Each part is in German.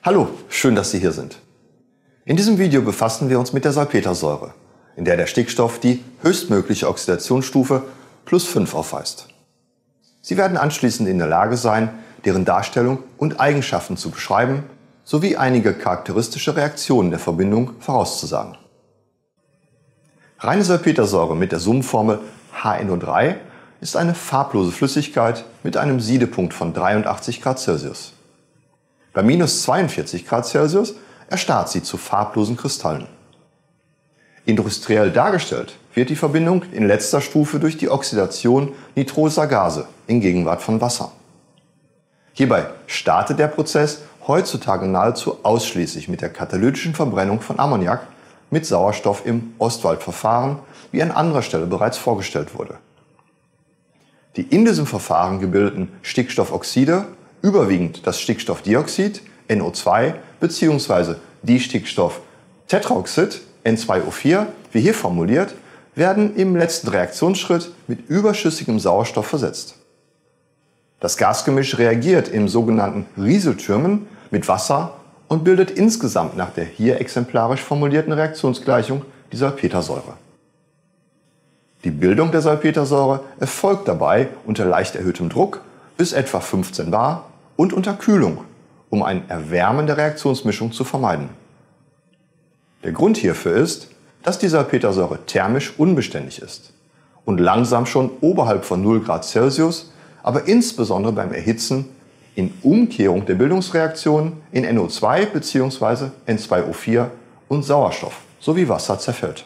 Hallo, schön, dass Sie hier sind. In diesem Video befassen wir uns mit der Salpetersäure, in der der Stickstoff die höchstmögliche Oxidationsstufe +5 aufweist. Sie werden anschließend in der Lage sein, deren Darstellung und Eigenschaften zu beschreiben, sowie einige charakteristische Reaktionen der Verbindung vorauszusagen. Reine Salpetersäure mit der Summenformel HNO3 ist eine farblose Flüssigkeit mit einem Siedepunkt von 83 Grad Celsius. Bei minus 42 Grad Celsius erstarrt sie zu farblosen Kristallen. Industriell dargestellt wird die Verbindung in letzter Stufe durch die Oxidation nitroser Gase in Gegenwart von Wasser. Hierbei startet der Prozess heutzutage nahezu ausschließlich mit der katalytischen Verbrennung von Ammoniak mit Sauerstoff im Ostwald-Verfahren, wie an anderer Stelle bereits vorgestellt wurde. Die in diesem Verfahren gebildeten Stickstoffoxide, überwiegend das Stickstoffdioxid NO2 bzw. Distickstofftetraoxid N2O4, wie hier formuliert, werden im letzten Reaktionsschritt mit überschüssigem Sauerstoff versetzt. Das Gasgemisch reagiert im sogenannten Rieseltürmen mit Wasser und bildet insgesamt nach der hier exemplarisch formulierten Reaktionsgleichung die Salpetersäure. Die Bildung der Salpetersäure erfolgt dabei unter leicht erhöhtem Druck bis etwa 15 bar und unter Kühlung, um ein Erwärmen der Reaktionsmischung zu vermeiden. Der Grund hierfür ist, dass die Salpetersäure thermisch unbeständig ist und langsam schon oberhalb von 0 Grad Celsius, aber insbesondere beim Erhitzen in Umkehrung der Bildungsreaktionen in NO2 bzw. N2O4 und Sauerstoff sowie Wasser zerfällt.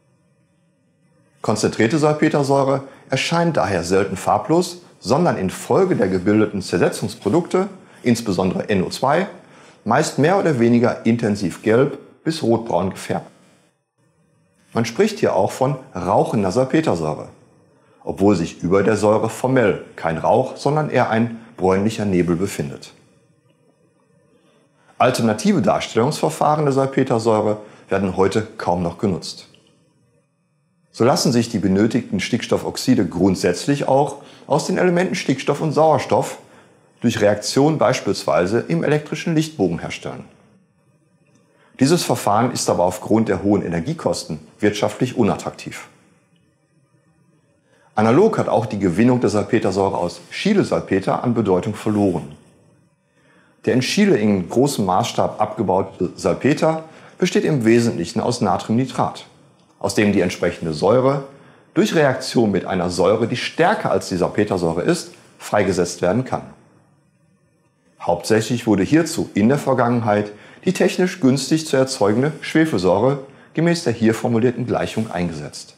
Konzentrierte Salpetersäure erscheint daher selten farblos, sondern infolge der gebildeten Zersetzungsprodukte, insbesondere NO2, meist mehr oder weniger intensiv gelb bis rotbraun gefärbt. Man spricht hier auch von rauchender Salpetersäure, obwohl sich über der Säure formell kein Rauch, sondern eher ein bräunlicher Nebel befindet. Alternative Darstellungsverfahren der Salpetersäure werden heute kaum noch genutzt. So lassen sich die benötigten Stickstoffoxide grundsätzlich auch aus den Elementen Stickstoff und Sauerstoff durch Reaktion beispielsweise im elektrischen Lichtbogen herstellen. Dieses Verfahren ist aber aufgrund der hohen Energiekosten wirtschaftlich unattraktiv. Analog hat auch die Gewinnung der Salpetersäure aus Chilesalpeter an Bedeutung verloren. Der in Chile in großem Maßstab abgebaute Salpeter besteht im Wesentlichen aus Natriumnitrat, aus dem die entsprechende Säure durch Reaktion mit einer Säure, die stärker als die Salpetersäure ist, freigesetzt werden kann. Hauptsächlich wurde hierzu in der Vergangenheit die technisch günstig zu erzeugende Schwefelsäure gemäß der hier formulierten Gleichung eingesetzt.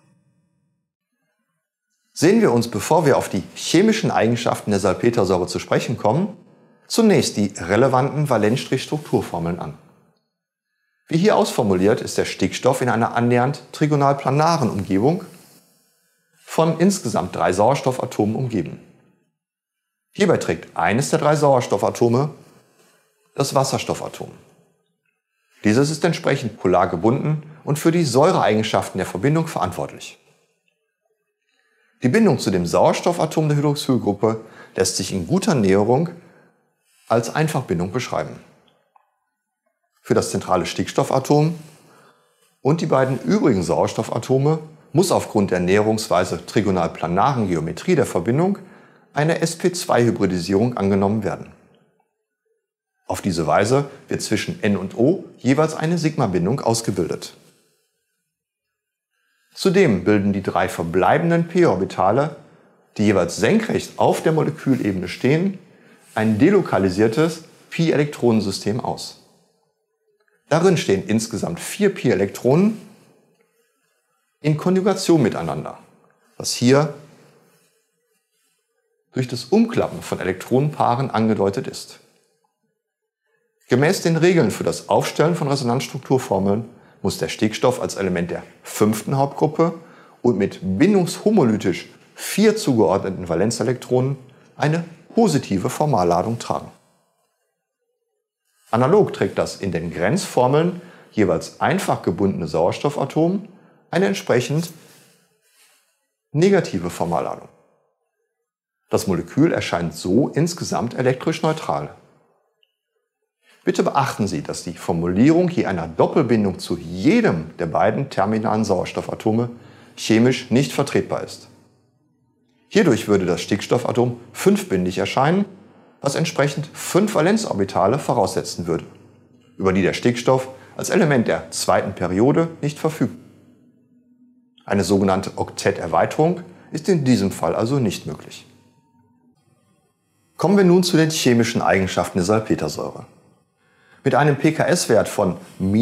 Sehen wir uns, bevor wir auf die chemischen Eigenschaften der Salpetersäure zu sprechen kommen, zunächst die relevanten Valenzstrich-Strukturformeln an. Wie hier ausformuliert, ist der Stickstoff in einer annähernd trigonal-planaren Umgebung von insgesamt 3 Sauerstoffatomen umgeben. Hierbei trägt eines der 3 Sauerstoffatome das Wasserstoffatom. Dieses ist entsprechend polar gebunden und für die Säureeigenschaften der Verbindung verantwortlich. Die Bindung zu dem Sauerstoffatom der Hydroxylgruppe lässt sich in guter Näherung als Einfachbindung beschreiben. Für das zentrale Stickstoffatom und die beiden übrigen Sauerstoffatome muss aufgrund der näherungsweise trigonal-planaren Geometrie der Verbindung eine sp2-Hybridisierung angenommen werden. Auf diese Weise wird zwischen N und O jeweils eine Sigma-Bindung ausgebildet. Zudem bilden die 3 verbleibenden p-Orbitale, die jeweils senkrecht auf der Molekülebene stehen, ein delokalisiertes Pi-Elektronensystem aus. Darin stehen insgesamt 4 Pi-Elektronen in Konjugation miteinander, was hier durch das Umklappen von Elektronenpaaren angedeutet ist. Gemäß den Regeln für das Aufstellen von Resonanzstrukturformeln muss der Stickstoff als Element der 5. Hauptgruppe und mit bindungshomolytisch 4 zugeordneten Valenzelektronen eine positive Formalladung tragen. Analog trägt das in den Grenzformeln jeweils einfach gebundene Sauerstoffatom eine entsprechend negative Formalladung. Das Molekül erscheint so insgesamt elektrisch neutral. Bitte beachten Sie, dass die Formulierung je einer Doppelbindung zu jedem der beiden terminalen Sauerstoffatome chemisch nicht vertretbar ist. Hierdurch würde das Stickstoffatom fünfbindig erscheinen, was entsprechend 5 Valenzorbitale voraussetzen würde, über die der Stickstoff als Element der zweiten Periode nicht verfügt. Eine sogenannte Oktetterweiterung ist in diesem Fall also nicht möglich. Kommen wir nun zu den chemischen Eigenschaften der Salpetersäure. Mit einem pKs-Wert von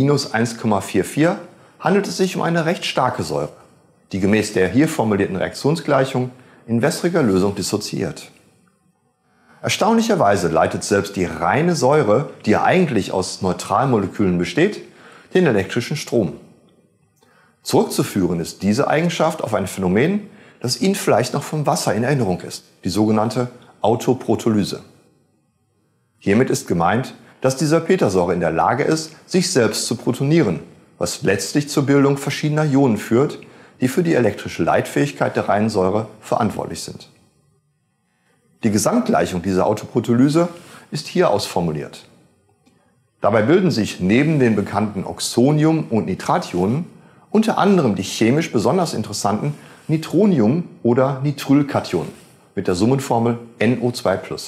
-1,44 handelt es sich um eine recht starke Säure, die gemäß der hier formulierten Reaktionsgleichung in wässriger Lösung dissoziiert. Erstaunlicherweise leitet selbst die reine Säure, die ja eigentlich aus Neutralmolekülen besteht, den elektrischen Strom. Zurückzuführen ist diese Eigenschaft auf ein Phänomen, das Ihnen vielleicht noch vom Wasser in Erinnerung ist, die sogenannte Autoprotolyse. Hiermit ist gemeint, dass die Salpetersäure in der Lage ist, sich selbst zu protonieren, was letztlich zur Bildung verschiedener Ionen führt, die für die elektrische Leitfähigkeit der reinen Säure verantwortlich sind. Die Gesamtgleichung dieser Autoprotolyse ist hier ausformuliert. Dabei bilden sich neben den bekannten Oxonium- und Nitrationen unter anderem die chemisch besonders interessanten Nitronium- oder Nitrylkationen mit der Summenformel NO2+.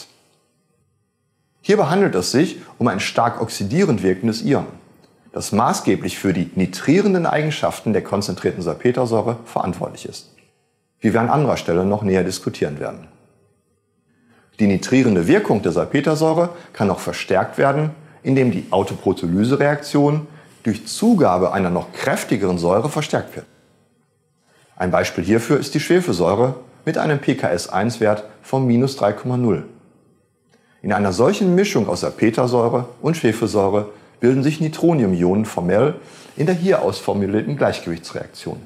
Hierbei handelt es sich um ein stark oxidierend wirkendes Ion, das maßgeblich für die nitrierenden Eigenschaften der konzentrierten Salpetersäure verantwortlich ist, wie wir an anderer Stelle noch näher diskutieren werden. Die nitrierende Wirkung der Salpetersäure kann auch verstärkt werden, indem die Autoprotolyse-Reaktion durch Zugabe einer noch kräftigeren Säure verstärkt wird. Ein Beispiel hierfür ist die Schwefelsäure mit einem pKs-1-Wert von -3,0. In einer solchen Mischung aus Salpetersäure und Schwefelsäure bilden sich Nitronium-Ionen formell in der hier ausformulierten Gleichgewichtsreaktion.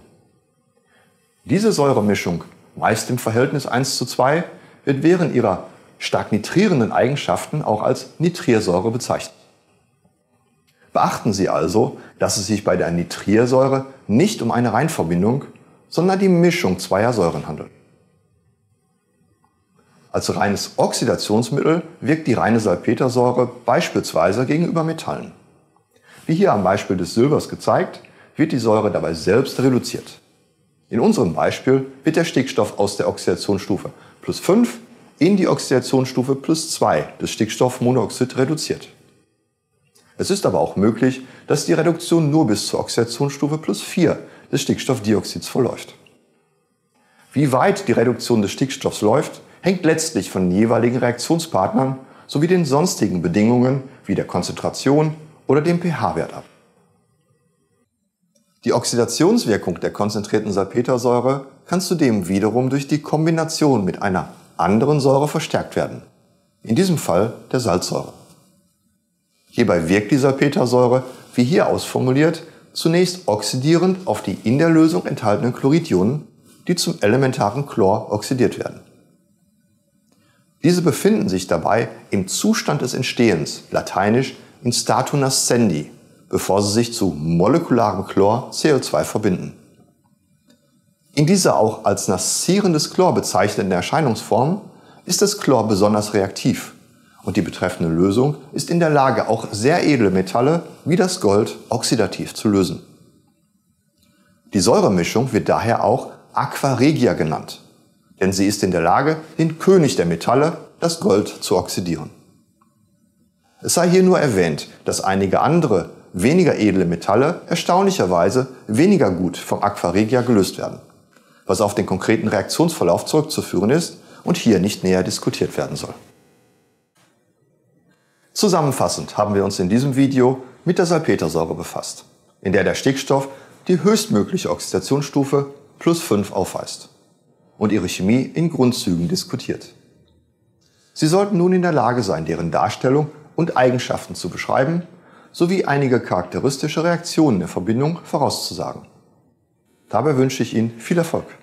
Diese Säuremischung, meist im Verhältnis 1:2, wird während ihrer stark nitrierenden Eigenschaften auch als Nitriersäure bezeichnet. Beachten Sie also, dass es sich bei der Nitriersäure nicht um eine Reinverbindung, sondern die Mischung zweier Säuren handelt. Als reines Oxidationsmittel wirkt die reine Salpetersäure beispielsweise gegenüber Metallen. Wie hier am Beispiel des Silbers gezeigt, wird die Säure dabei selbst reduziert. In unserem Beispiel wird der Stickstoff aus der Oxidationsstufe +5 in die Oxidationsstufe +2 des Stickstoffmonoxid reduziert. Es ist aber auch möglich, dass die Reduktion nur bis zur Oxidationsstufe +4 des Stickstoffdioxids verläuft. Wie weit die Reduktion des Stickstoffs läuft, hängt letztlich von den jeweiligen Reaktionspartnern sowie den sonstigen Bedingungen wie der Konzentration oder dem pH-Wert ab. Die Oxidationswirkung der konzentrierten Salpetersäure kann zudem wiederum durch die Kombination mit einer anderen Säure verstärkt werden, in diesem Fall der Salzsäure. Hierbei wirkt die Salpetersäure, wie hier ausformuliert, zunächst oxidierend auf die in der Lösung enthaltenen Chloridionen, die zum elementaren Chlor oxidiert werden. Diese befinden sich dabei im Zustand des Entstehens, lateinisch in statu nascendi, bevor sie sich zu molekularem Chlor Cl2 verbinden. In dieser auch als nascierendes Chlor bezeichneten Erscheinungsform ist das Chlor besonders reaktiv und die betreffende Lösung ist in der Lage, auch sehr edle Metalle wie das Gold oxidativ zu lösen. Die Säuremischung wird daher auch Aqua regia genannt, denn sie ist in der Lage, den König der Metalle, das Gold, zu oxidieren. Es sei hier nur erwähnt, dass einige andere, weniger edle Metalle erstaunlicherweise weniger gut vom Aqua regia gelöst werden, was auf den konkreten Reaktionsverlauf zurückzuführen ist und hier nicht näher diskutiert werden soll. Zusammenfassend haben wir uns in diesem Video mit der Salpetersäure befasst, in der der Stickstoff die höchstmögliche Oxidationsstufe +5 aufweist und ihre Chemie in Grundzügen diskutiert. Sie sollten nun in der Lage sein, deren Darstellung und Eigenschaften zu beschreiben, sowie einige charakteristische Reaktionen der Verbindung vorauszusagen. Dabei wünsche ich Ihnen viel Erfolg.